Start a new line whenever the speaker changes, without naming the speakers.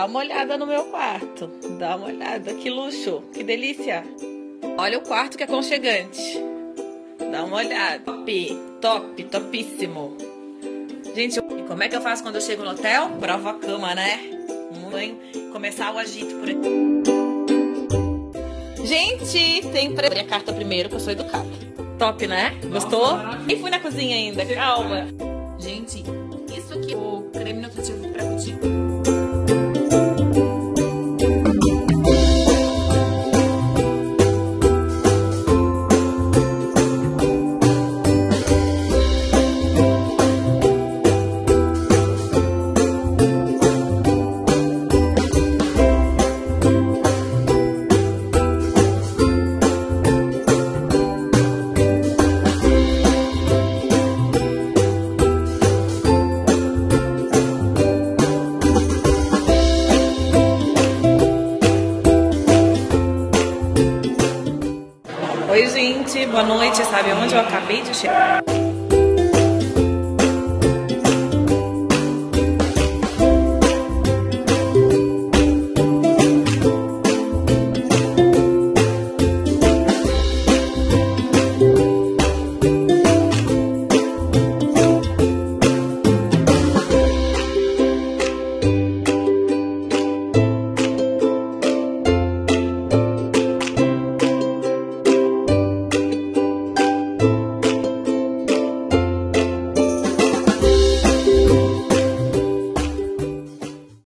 Dá uma olhada no meu quarto. Dá uma olhada. Que luxo. Que delícia. Olha o quarto que é aconchegante. Dá uma olhada. Top. Top. Topíssimo. Gente, como é que eu faço quando eu chego no hotel? Provo a cama, né? Muito. Começar o agito por aqui. Gente, tem pra abrir a carta primeiro, que eu sou educada. Top, né? Gostou? Nem fui na cozinha ainda. Calma. Gente, isso aqui é o creme nutritivo pra cutícula. Oi, gente, boa noite. Sabe onde eu acabei de chegar?